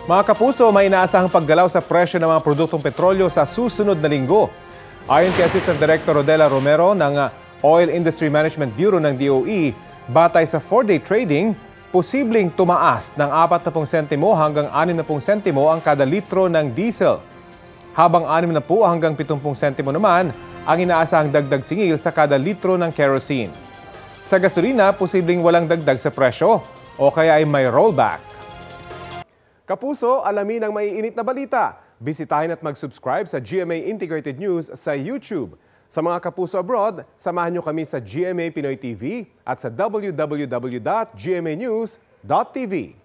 Mga kapuso, may inaasahang paggalaw sa presyo ng mga produktong petrolyo sa susunod na linggo. Ayon kay Assistant Director Rodela Romero ng Oil Industry Management Bureau ng DOE, batay sa 4-day trading, posibleng tumaas ng 40 sentimo hanggang 60 sentimo ang kada litro ng diesel. Habang 60 hanggang 70 sentimo naman ang inaasahang dagdag singil sa kada litro ng kerosene. Sa gasolina, posibleng walang dagdag sa presyo o kaya ay may rollback. Kapuso, alamin ang maiinit na balita. Bisitahin at mag-subscribe sa GMA Integrated News sa YouTube. Sa mga kapuso abroad, samahan nyo kami sa GMA Pinoy TV at sa www.gmanews.tv.